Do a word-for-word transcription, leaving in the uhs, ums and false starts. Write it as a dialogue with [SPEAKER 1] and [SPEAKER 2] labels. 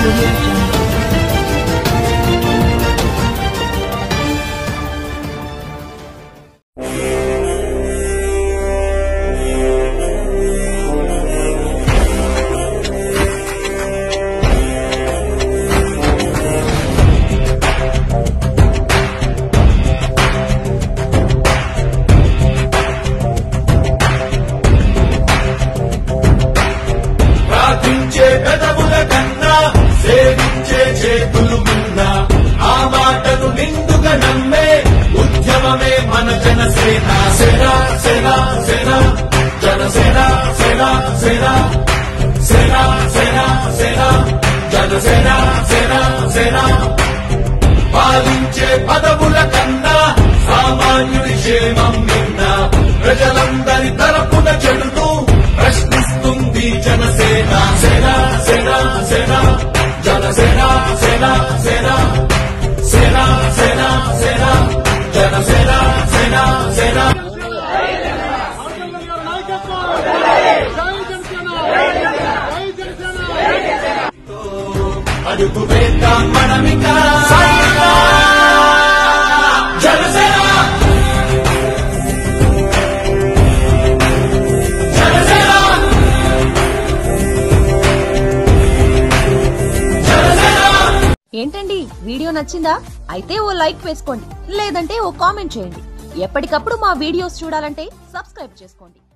[SPEAKER 1] Audio Jungle.
[SPEAKER 2] పాలించే పదవుల కన్నా సామాన్యుడి క్షేమం నిన్న ప్రజలందరి తరపున చెడును ప్రశ్నిస్తుంది జనసేన సేన సేన సేన జనసేన సేన సేన సేన సేన సేన జనసేన సేన సేన అడుగు వేద్దాం మనమిక జనసేన జనసేన
[SPEAKER 3] ఏంటండి వీడియో నచ్చిందా? అయితే ఓ లైక్ వేసుకోండి, లేదంటే ఓ కామెంట్ చేయండి. ఎప్పటికప్పుడు మా వీడియోస్ చూడాలంటే సబ్స్క్రైబ్ చేసుకోండి.